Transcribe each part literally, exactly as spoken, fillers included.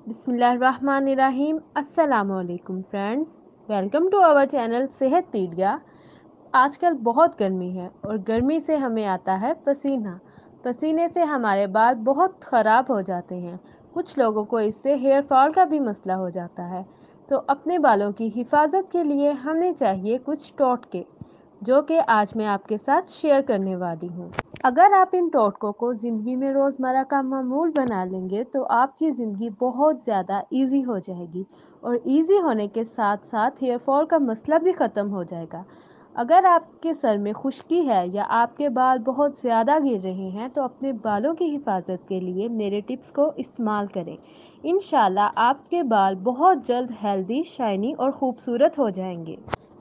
बिस्मिल्लाहिर्रहमानिर्रहीम। अस्सलामुअलैकुम friends, welcome to our channel Sehat pedia. आजकल बहुत गर्मी है और गर्मी से हमें आता है पसीना। पसीने से हमारे बाल बहुत ख़राब हो जाते हैं। कुछ लोगों को इससे हेयर फॉल का भी मसला हो जाता है। तो अपने बालों की हिफाजत के लिए हमें चाहिए कुछ टोटके, जो कि आज मैं आपके साथ शेयर करने वाली हूँ। अगर आप इन टोटकों को ज़िंदगी में रोज़मर्रा का मामूल बना लेंगे तो आपकी ज़िंदगी बहुत ज़्यादा इजी हो जाएगी और इजी होने के साथ साथ हेयर फॉल का मसला भी ख़त्म हो जाएगा। अगर आपके सर में खुश्की है या आपके बाल बहुत ज़्यादा गिर रहे हैं तो अपने बालों की हिफाजत के लिए मेरे टिप्स को इस्तेमाल करें। इंशाल्लाह आपके बाल बहुत जल्द हेल्दी, शाइनी और ख़ूबसूरत हो जाएंगे।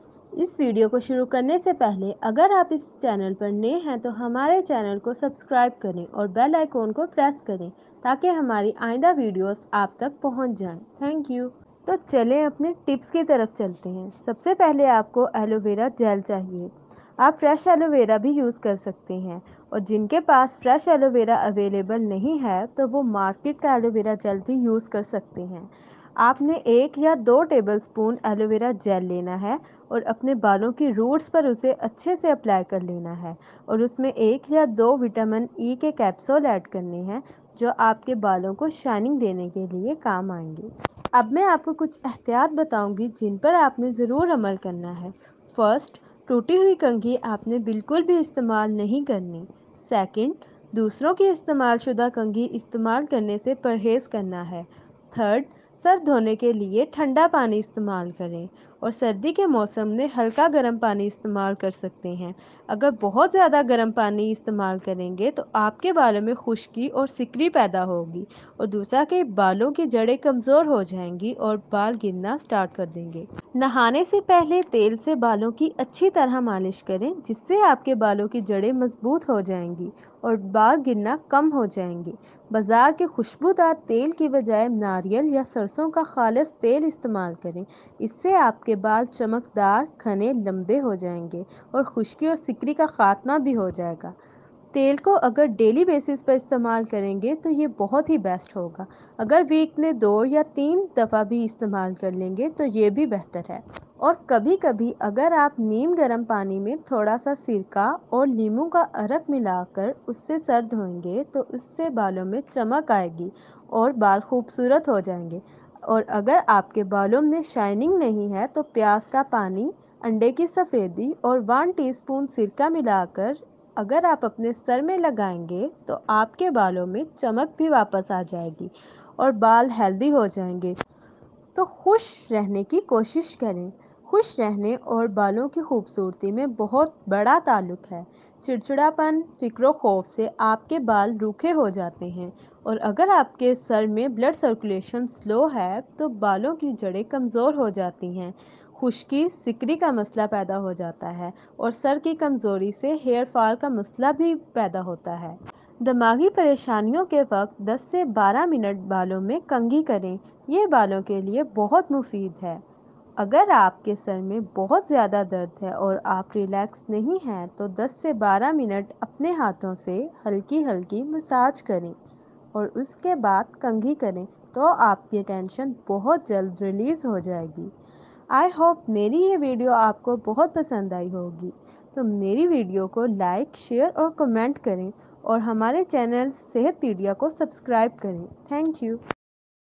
इस वीडियो को शुरू करने से पहले अगर आप इस चैनल पर नए हैं तो हमारे चैनल को सब्सक्राइब करें और बेल आइकॉन को प्रेस करें ताकि हमारी आइंदा वीडियोस आप तक पहुंच जाएं। Thank you. तो चलें अपने टिप्स की तरफ चलते हैं। सबसे पहले आपको एलोवेरा जेल चाहिए। आप फ्रेश एलोवेरा भी यूज़ कर सकते हैं और जिनके पास फ्रेश एलोवेरा अवेलेबल नहीं है तो वो मार्केट का एलोवेरा जेल भी यूज़ कर सकते हैं। आपने एक या दो टेबलस्पून एलोवेरा जेल लेना है और अपने बालों की रूट्स पर उसे अच्छे से अप्लाई कर लेना है और उसमें एक या दो विटामिन ई के कैप्सूल ऐड करने हैं जो आपके बालों को शाइनिंग देने के लिए काम आएंगे। अब मैं आपको कुछ एहतियात बताऊंगी जिन पर आपने ज़रूर अमल करना है। फर्स्ट, टूटी हुई कंघी आपने बिल्कुल भी इस्तेमाल नहीं करनी। सेकंड, दूसरों की इस्तेमाल शुदा कंघी इस्तेमाल करने से परहेज़ करना है। थर्ड, सर धोने के लिए ठंडा पानी इस्तेमाल करें और सर्दी के मौसम में हल्का गर्म पानी इस्तेमाल कर सकते हैं। अगर बहुत ज़्यादा गर्म पानी इस्तेमाल करेंगे तो आपके बालों में खुश्की और सिकरी पैदा होगी और दूसरा कि बालों की जड़ें कमज़ोर हो जाएंगी और बाल गिरना स्टार्ट कर देंगे। नहाने से पहले तेल से बालों की अच्छी तरह मालिश करें जिससे आपके बालों की जड़ें मजबूत हो जाएंगी और बाल गिरना कम हो जाएंगे। बाज़ार के खुशबूदार तेल की बजाय नारियल या सरसों का खालिस तेल इस्तेमाल करें। इससे आपके बाल चमकदार, घने, लंबे हो जाएंगे और खुश्की और सिकरी का खात्मा भी हो जाएगा। तेल को अगर डेली बेसिस पर इस्तेमाल करेंगे तो ये बहुत ही बेस्ट होगा। अगर वीक में दो या तीन दफ़ा भी इस्तेमाल कर लेंगे तो ये भी बेहतर है। और कभी कभी अगर आप नीम गर्म पानी में थोड़ा सा सिरका और नींबू का अरक मिलाकर उससे सर धोएंगे तो इससे बालों में चमक आएगी और बाल खूबसूरत हो जाएंगे। और अगर आपके बालों में शाइनिंग नहीं है तो प्याज का पानी, अंडे की सफ़ेदी और वन टीस्पून सिरका मिलाकर अगर आप अपने सर में लगाएंगे तो आपके बालों में चमक भी वापस आ जाएगी और बाल हेल्दी हो जाएंगे। तो खुश रहने की कोशिश करें। खुश रहने और बालों की खूबसूरती में बहुत बड़ा ताल्लुक है। चिड़चिड़ापन, फिक्र, खौफ से आपके बाल रूखे हो जाते हैं और अगर आपके सर में ब्लड सर्कुलेशन स्लो है तो बालों की जड़ें कमज़ोर हो जाती हैं। खुश्की, सिकरी का मसला पैदा हो जाता है और सर की कमज़ोरी से हेयर फॉल का मसला भी पैदा होता है। दिमागी परेशानियों के वक्त दस से बारह मिनट बालों में कंघी करें। ये बालों के लिए बहुत मुफीद है। अगर आपके सर में बहुत ज़्यादा दर्द है और आप रिलैक्स नहीं हैं तो दस से बारह मिनट अपने हाथों से हल्की हल्की मसाज करें और उसके बाद कंघी करें तो आपकी टेंशन बहुत जल्द रिलीज़ हो जाएगी। आई होप मेरी ये वीडियो आपको बहुत पसंद आई होगी। तो मेरी वीडियो को लाइक, शेयर और कमेंट करें और हमारे चैनल सेहत पीडिया को सब्सक्राइब करें। Thank you.